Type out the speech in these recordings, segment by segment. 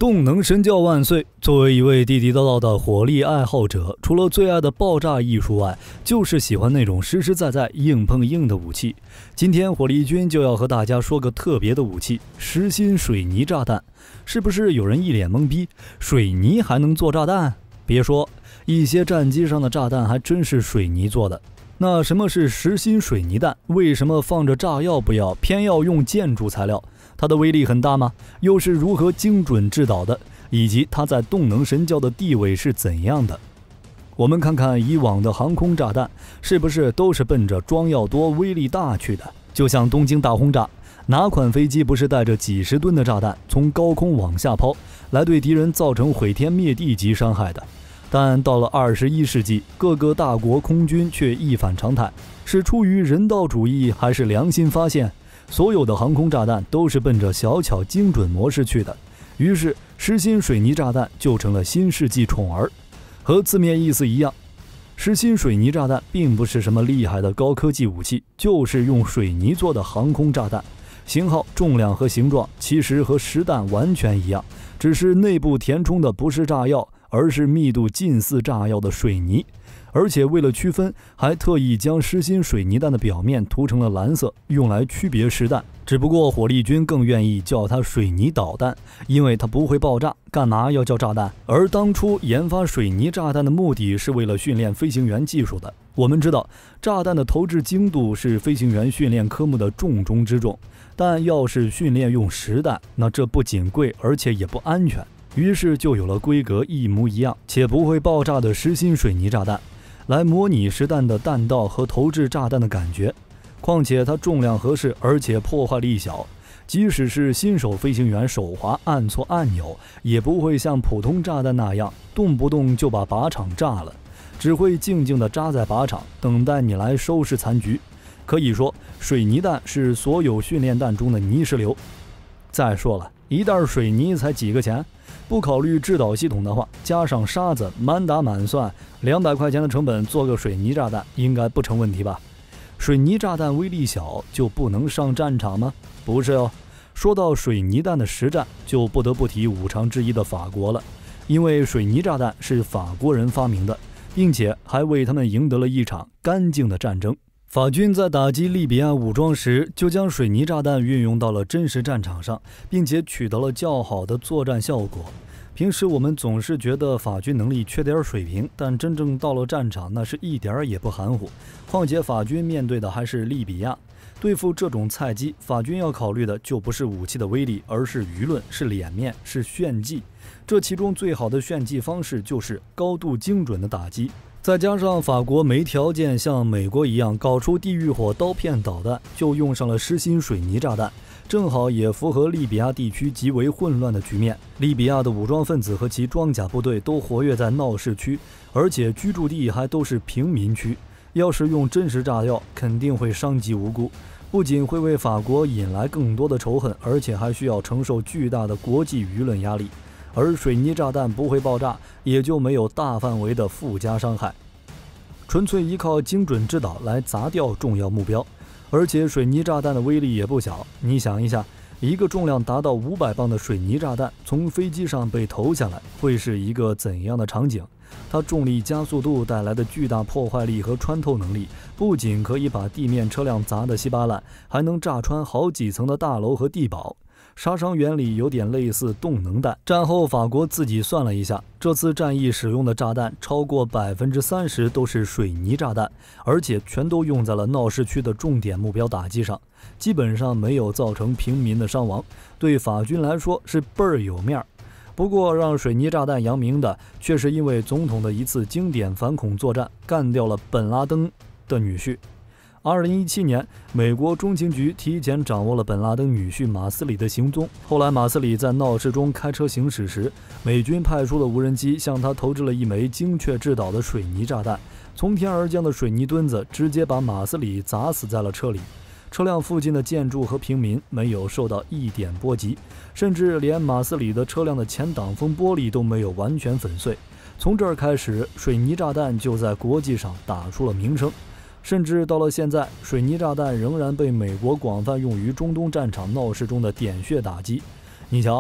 动能神教万岁！作为一位地地道道的火力爱好者，除了最爱的爆炸艺术外，就是喜欢那种实实在在硬碰硬的武器。今天火力军就要和大家说个特别的武器——实心水泥炸弹。是不是有人一脸懵逼？水泥还能做炸弹？别说，一些战机上的炸弹还真是水泥做的。那什么是实心水泥弹？为什么放着炸药不要，偏要用建筑材料？它的威力很大吗？又是如何精准制导的？以及它在动能神教的地位是怎样的？我们看看以往的航空炸弹，是不是都是奔着装药多、威力大去的？就像东京大轰炸，哪款飞机不是带着几十吨的炸弹从高空往下抛，来对敌人造成毁天灭地级伤害的？但到了21世纪，各个大国空军却一反常态，是出于人道主义还是良心发现？所有的航空炸弹都是奔着小巧精准模式去的，于是实心水泥炸弹就成了新世纪宠儿。和字面意思一样，实心水泥炸弹并不是什么厉害的高科技武器，就是用水泥做的航空炸弹。型号、重量和形状其实和实弹完全一样，只是内部填充的不是炸药，而是密度近似炸药的水泥。而且为了区分，还特意将实心水泥弹的表面涂成了蓝色，用来区别实弹。只不过火力军更愿意叫它水泥导弹，因为它不会爆炸，干嘛要叫炸弹？而当初研发水泥炸弹的目的是为了训练飞行员技术的。我们知道，炸弹的投掷精度是飞行员训练科目的重中之重，但要是训练用实弹，那这不仅贵，而且也不安全。于是就有了规格一模一样且不会爆炸的实心水泥炸弹，来模拟实弹的弹道和投掷炸弹的感觉。况且它重量合适，而且破坏力小，即使是新手飞行员手滑按错按钮，也不会像普通炸弹那样动不动就把靶场炸了，只会静静地扎在靶场，等待你来收拾残局。可以说，水泥弹是所有训练弹中的泥石流。再说了，一袋水泥才几个钱，不考虑制导系统的话，加上沙子，满打满算200块钱的成本做个水泥炸弹应该不成问题吧？水泥炸弹威力小就不能上战场吗？不是哦。说到水泥弹的实战，就不得不提五常之一的法国了，因为水泥炸弹是法国人发明的，并且还为他们赢得了一场干净的战争。法军在打击利比亚武装时，就将水泥炸弹运用到了真实战场上，并且取得了较好的作战效果。平时我们总是觉得法军能力缺点水平，但真正到了战场，那是一点也不含糊。况且法军面对的还是利比亚，对付这种菜鸡，法军要考虑的就不是武器的威力，而是舆论，是脸面，是炫技。这其中最好的炫技方式就是高度精准的打击。再加上法国没条件像美国一样搞出地狱火刀片导弹，就用上了实心水泥炸弹，正好也符合利比亚地区极为混乱的局面。利比亚的武装分子和其装甲部队都活跃在闹市区，而且居住地还都是平民区，要是用真实炸药，肯定会伤及无辜，不仅会为法国引来更多的仇恨，而且还需要承受巨大的国际舆论压力。而水泥炸弹不会爆炸，也就没有大范围的附加伤害，纯粹依靠精准制导来砸掉重要目标。而且水泥炸弹的威力也不小，你想一下，一个重量达到500磅的水泥炸弹从飞机上被投下来，会是一个怎样的场景？它重力加速度带来的巨大破坏力和穿透能力，不仅可以把地面车辆砸得稀巴烂，还能炸穿好几层的大楼和地堡。杀伤原理有点类似动能弹。战后法国自己算了一下，这次战役使用的炸弹超过30%都是水泥炸弹，而且全都用在了闹市区的重点目标打击上，基本上没有造成平民的伤亡，对法军来说是倍儿有面儿。不过让水泥炸弹扬名的，却是因为总统的一次经典反恐作战干掉了本拉登的女婿。2017年，美国中情局提前掌握了本拉登女婿马斯里的行踪。后来，马斯里在闹市中开车行驶时，美军派出了无人机向他投掷了一枚精确制导的水泥炸弹。从天而降的水泥墩子直接把马斯里砸死在了车里。车辆附近的建筑和平民没有受到一点波及，甚至连马斯里的车辆的前挡风玻璃都没有完全粉碎。从这儿开始，水泥炸弹就在国际上打出了名声。甚至到了现在，水泥炸弹仍然被美国广泛用于中东战场闹市中的点穴打击。你瞧，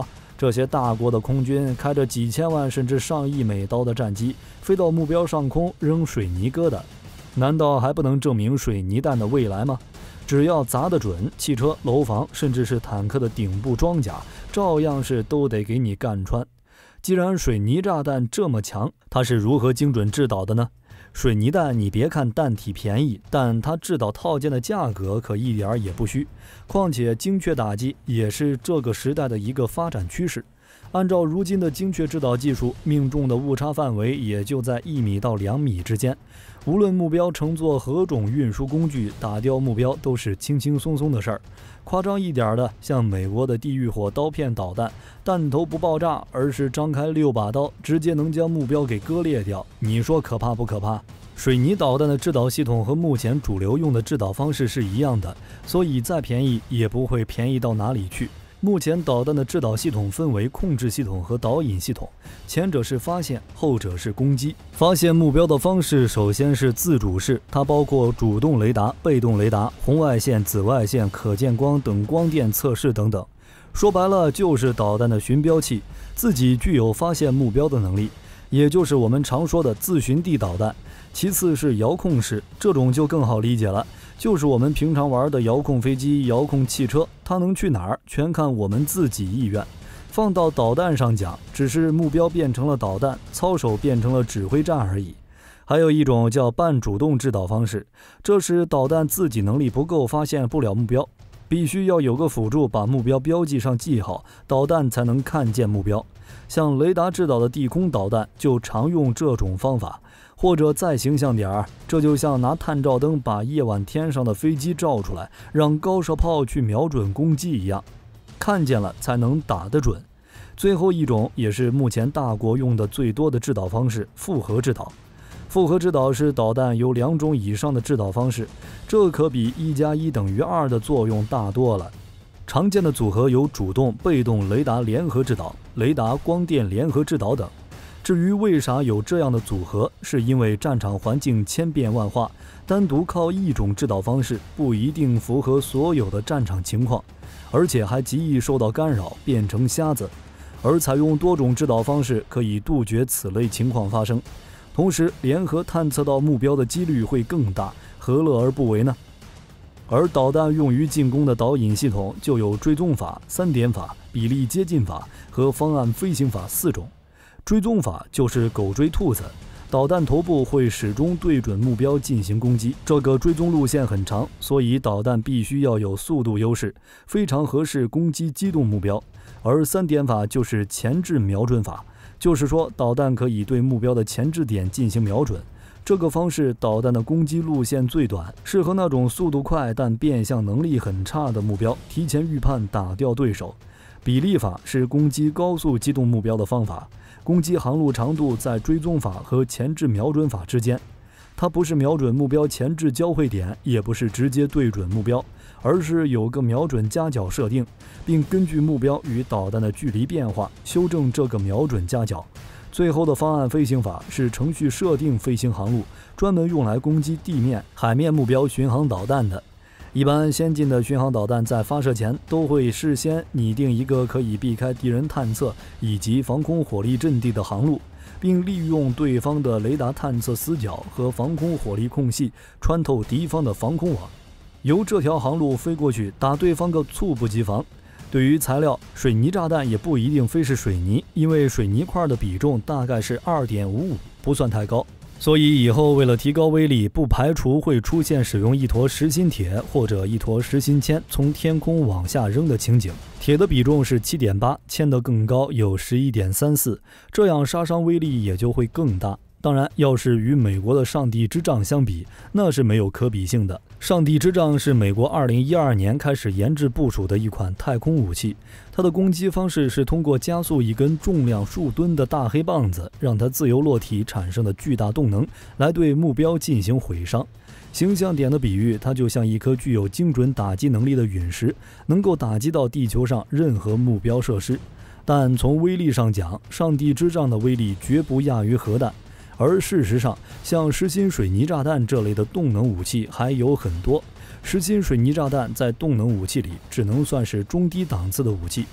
这些大国的空军开着几千万甚至上亿美刀的战机，飞到目标上空扔水泥疙瘩，难道还不能证明水泥弹的未来吗？只要砸得准，汽车、楼房，甚至是坦克的顶部装甲，照样是都得给你干穿。既然水泥炸弹这么强，它是如何精准制导的呢？水泥弹你别看弹体便宜，但它制导套件的价格可一点也不虚。况且精确打击也是这个时代的一个发展趋势。按照如今的精确制导技术，命中的误差范围也就在1米到2米之间。无论目标乘坐何种运输工具，打掉目标都是轻轻松松的事儿。夸张一点的，像美国的地狱火刀片导弹，弹头不爆炸，而是张开6把刀，直接能将目标给割裂掉。你说可怕不可怕？水泥导弹的制导系统和目前主流用的制导方式是一样的，所以再便宜也不会便宜到哪里去。目前导弹的制导系统分为控制系统和导引系统，前者是发现，后者是攻击。发现目标的方式首先是自主式，它包括主动雷达、被动雷达、红外线、紫外线、可见光等光电测试等等。说白了就是导弹的寻标器，自己具有发现目标的能力，也就是我们常说的自寻地导弹。其次是遥控式，这种就更好理解了，就是我们平常玩的遥控飞机、遥控汽车，它能去哪儿全看我们自己意愿。放到导弹上讲，只是目标变成了导弹，操守变成了指挥站而已。还有一种叫半主动制导方式，这是导弹自己能力不够，发现不了目标，必须要有个辅助把目标标记上记好，导弹才能看见目标。像雷达制导的地空导弹就常用这种方法。或者再形象点儿，这就像拿探照灯把夜晚天上的飞机照出来，让高射炮去瞄准攻击一样，看见了才能打得准。最后一种也是目前大国用的最多的制导方式，复合制导。复合制导是导弹有2种以上的制导方式，这可比1+1等于2的作用大多了。常见的组合有主动、被动雷达联合制导、雷达光电联合制导等。至于为啥有这样的组合，是因为战场环境千变万化，单独靠一种制导方式不一定符合所有的战场情况，而且还极易受到干扰，变成瞎子。而采用多种制导方式可以杜绝此类情况发生，同时联合探测到目标的几率会更大，何乐而不为呢？而导弹用于进攻的导引系统就有追踪法、3点法、比例接近法和方案飞行法4种。追踪法就是狗追兔子，导弹头部会始终对准目标进行攻击，这个追踪路线很长，所以导弹必须要有速度优势，非常合适攻击机动目标。而3点法就是前置瞄准法，就是说导弹可以对目标的前置点进行瞄准。这个方式导弹的攻击路线最短，适合那种速度快但变向能力很差的目标，提前预判打掉对手。比例法是攻击高速机动目标的方法，攻击航路长度在追踪法和前置瞄准法之间。它不是瞄准目标前置交汇点，也不是直接对准目标，而是有个瞄准夹角设定，并根据目标与导弹的距离变化修正这个瞄准夹角。最后的方案飞行法是程序设定飞行航路，专门用来攻击地面、海面目标巡航导弹的。一般先进的巡航导弹在发射前都会事先拟定一个可以避开敌人探测以及防空火力阵地的航路，并利用对方的雷达探测死角和防空火力空隙穿透敌方的防空网，由这条航路飞过去，打对方个猝不及防。对于材料，水泥炸弹也不一定非是水泥，因为水泥块的比重大概是2.55，不算太高。所以以后为了提高威力，不排除会出现使用一坨实心铁或者一坨实心铅从天空往下扔的情景。铁的比重是 7.8， 铅的更高，有 11.34， 这样杀伤威力也就会更大。当然，要是与美国的上帝之杖相比，那是没有可比性的。上帝之杖是美国2012年开始研制部署的一款太空武器，它的攻击方式是通过加速一根重量数吨的大黑棒子，让它自由落体产生的巨大动能来对目标进行毁伤。形象点的比喻，它就像一颗具有精准打击能力的陨石，能够打击到地球上任何目标设施。但从威力上讲，上帝之杖的威力绝不亚于核弹。而事实上，像实心水泥炸弹这类的动能武器还有很多。实心水泥炸弹在动能武器里只能算是中低档次的武器，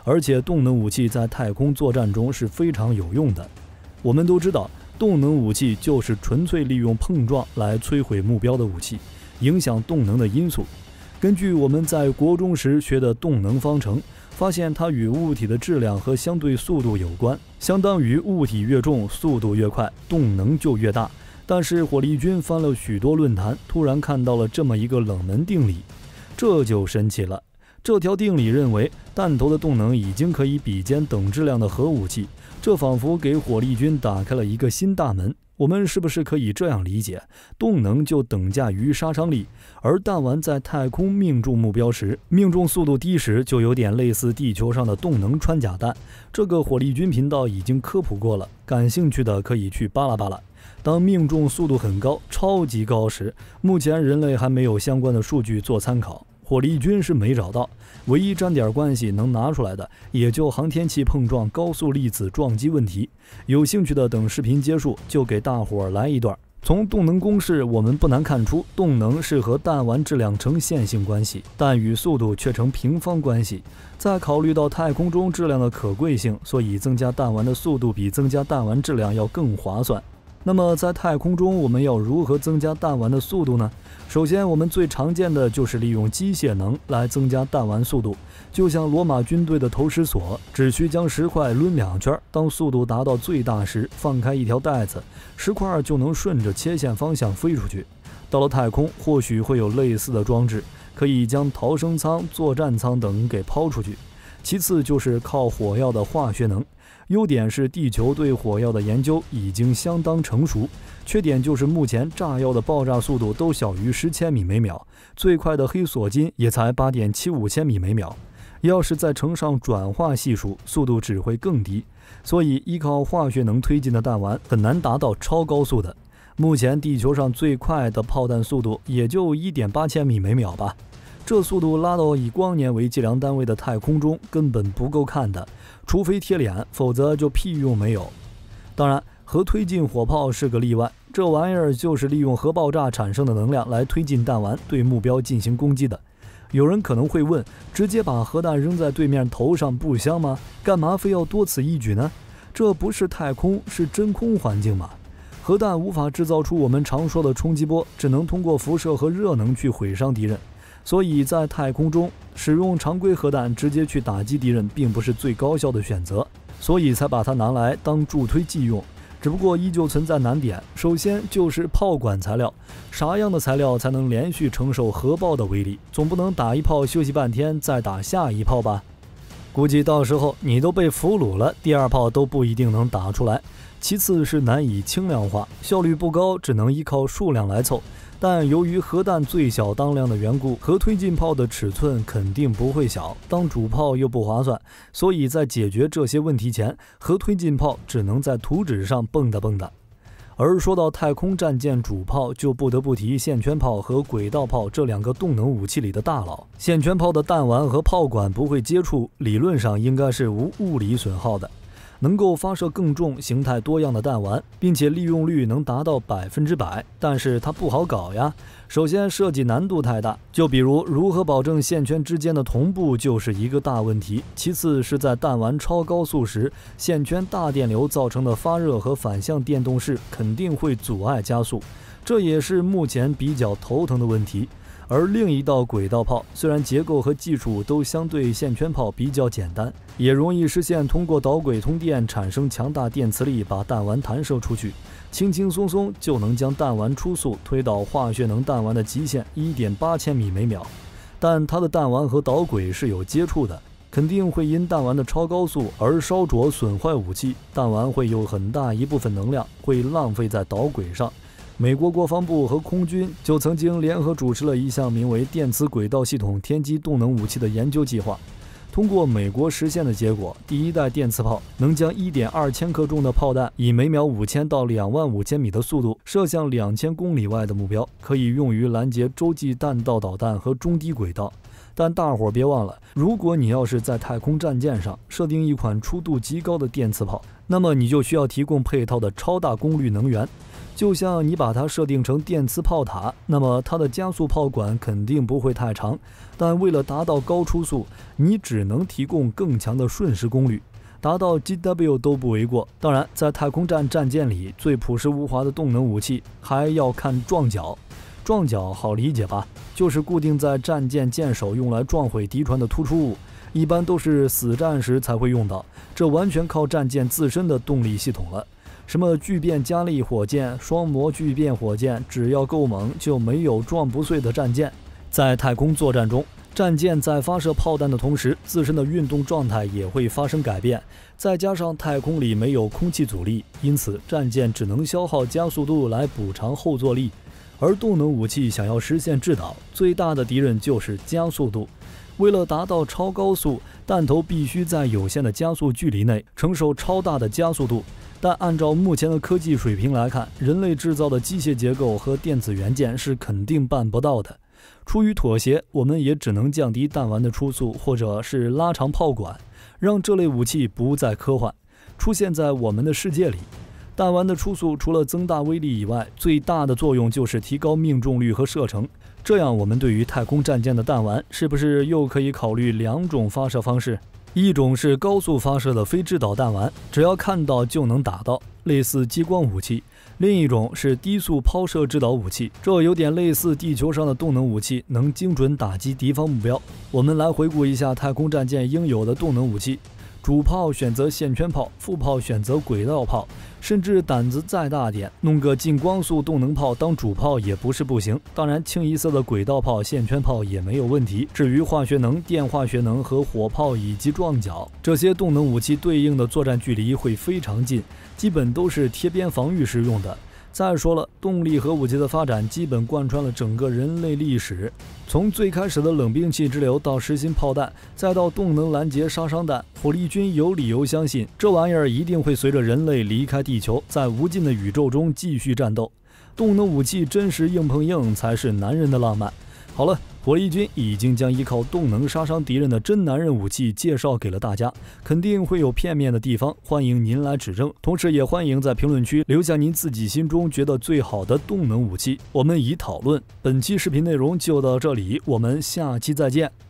而且动能武器在太空作战中是非常有用的。我们都知道，动能武器就是纯粹利用碰撞来摧毁目标的武器，影响动能的因素。根据我们在国中时学的动能方程，发现它与物体的质量和相对速度有关，相当于物体越重，速度越快，动能就越大。但是火力军翻了许多论坛，突然看到了这么一个冷门定理，这就神奇了。这条定理认为，弹头的动能已经可以比肩等质量的核武器，这仿佛给火力军打开了一个新大门。我们是不是可以这样理解，动能就等价于杀伤力，而弹丸在太空命中目标时，命中速度低时，就有点类似地球上的动能穿甲弹。这个火力军频道已经科普过了，感兴趣的可以去扒拉扒拉。当命中速度很高，超级高时，目前人类还没有相关的数据做参考，火力军是没找到，唯一沾点关系能拿出来的，也就航天器碰撞高速粒子撞击问题。有兴趣的等视频结束就给大伙来一段。从动能公式我们不难看出，动能是和弹丸质量呈线性关系，但与速度却成平方关系。再考虑到太空中质量的可贵性，所以增加弹丸的速度比增加弹丸质量要更划算。那么在太空中我们要如何增加弹丸的速度呢？首先我们最常见的就是利用机械能来增加弹丸速度，就像罗马军队的投石索，只需将石块抡2圈，当速度达到最大时，放开一条带子，石块就能顺着切线方向飞出去。到了太空或许会有类似的装置，可以将逃生舱、作战舱等给抛出去。其次就是靠火药的化学能，优点是地球对火药的研究已经相当成熟，缺点就是目前炸药的爆炸速度都小于10千米每秒，最快的黑索金也才8.75千米每秒，要是再乘上转化系数，速度只会更低，所以依靠化学能推进的弹丸很难达到超高速的。目前地球上最快的炮弹速度也就1.8千米每秒吧，这速度拉到以光年为计量单位的太空中根本不够看的，除非贴脸，否则就屁用没有。当然，核推进火炮是个例外，这玩意儿就是利用核爆炸产生的能量来推进弹丸对目标进行攻击的。有人可能会问，直接把核弹扔在对面头上不香吗？干嘛非要多此一举呢？这不是太空，是真空环境嘛。核弹无法制造出我们常说的冲击波，只能通过辐射和热能去毁伤敌人。所以在太空中使用常规核弹直接去打击敌人并不是最高效的选择，所以才把它拿来当助推剂用。只不过依旧存在难点，首先就是炮管材料，啥样的材料才能连续承受核爆的威力？总不能打一炮休息半天再打下一炮吧？估计到时候你都被俘虏了，第2炮都不一定能打出来。其次是难以轻量化，效率不高，只能依靠数量来凑。但由于核弹最小当量的缘故，核推进炮的尺寸肯定不会小，当主炮又不划算，所以在解决这些问题前，核推进炮只能在图纸上蹦跶蹦跶。而说到太空战舰主炮，就不得不提线圈炮和轨道炮这2个动能武器里的大佬。线圈炮的弹丸和炮管不会接触，理论上应该是无物理损耗的，能够发射更重、形态多样的弹丸，并且利用率能达到100%，但是它不好搞呀。首先设计难度太大，就比如如何保证线圈之间的同步就是一个大问题。其次是在弹丸超高速时，线圈大电流造成的发热和反向电动势肯定会阻碍加速，这也是目前比较头疼的问题。而另一道轨道炮虽然结构和技术都相对线圈炮比较简单，也容易实现通过导轨通电产生强大电磁力把弹丸弹射出去，轻轻松松就能将弹丸初速推到化学能弹丸的极限1.8千米每秒。但它的弹丸和导轨是有接触的，肯定会因弹丸的超高速而烧灼损坏武器，弹丸会有很大一部分能量会浪费在导轨上。美国国防部和空军就曾经联合主持了一项名为电磁轨道系统天基动能武器的研究计划。通过美国实现的结果，第一代电磁炮能将1.2千克重的炮弹以每秒5000到25000米的速度射向2000公里外的目标，可以用于拦截洲际弹道导弹和中低轨道。但大伙别忘了，如果你要是在太空战舰上设定一款出度极高的电磁炮，那么你就需要提供配套的超大功率能源。 就像你把它设定成电磁炮塔，那么它的加速炮管肯定不会太长，但为了达到高初速，你只能提供更强的瞬时功率，达到 GW 都不为过。当然，在太空战战舰里，最朴实无华的动能武器还要看撞角。撞角好理解吧？就是固定在战舰舰首用来撞毁敌船的突出物，一般都是死战时才会用到，这完全靠战舰自身的动力系统了。什么聚变加力火箭、双模聚变火箭，只要够猛，就没有撞不碎的战舰。在太空作战中，战舰在发射炮弹的同时，自身的运动状态也会发生改变，再加上太空里没有空气阻力，因此战舰只能消耗加速度来补偿后坐力。而动能武器想要实现制导，最大的敌人就是加速度。为了达到超高速，弹头必须在有限的加速距离内承受超大的加速度。但按照目前的科技水平来看，人类制造的机械结构和电子元件是肯定办不到的。出于妥协，我们也只能降低弹丸的初速，或者是拉长炮管，让这类武器不再科幻，出现在我们的世界里。弹丸的初速除了增大威力以外，最大的作用就是提高命中率和射程。这样，我们对于太空战舰的弹丸，是不是又可以考虑2种发射方式？一种是高速发射的非制导弹丸，只要看到就能打到，类似激光武器；另一种是低速抛射制导武器，这有点类似地球上的动能武器，能精准打击敌方目标。我们来回顾一下太空战舰应有的动能武器。主炮选择线圈炮，副炮选择轨道炮，甚至胆子再大点，弄个近光速动能炮当主炮也不是不行。当然，清一色的轨道炮、线圈炮也没有问题。至于化学能、电化学能和火炮以及撞角，这些动能武器对应的作战距离会非常近，基本都是贴边防御时用的。再说了，动力核武器的发展基本贯穿了整个人类历史，从最开始的冷兵器之流到实心炮弹，再到动能拦截杀伤弹，火力军有理由相信这玩意儿一定会随着人类离开地球，在无尽的宇宙中继续战斗。动能武器真实硬碰硬才是男人的浪漫。好了，火力军已经将依靠动能杀伤敌人的真男人武器介绍给了大家，肯定会有片面的地方，欢迎您来指正，同时也欢迎在评论区留下您自己心中觉得最好的动能武器，我们以讨论。本期视频内容就到这里，我们下期再见。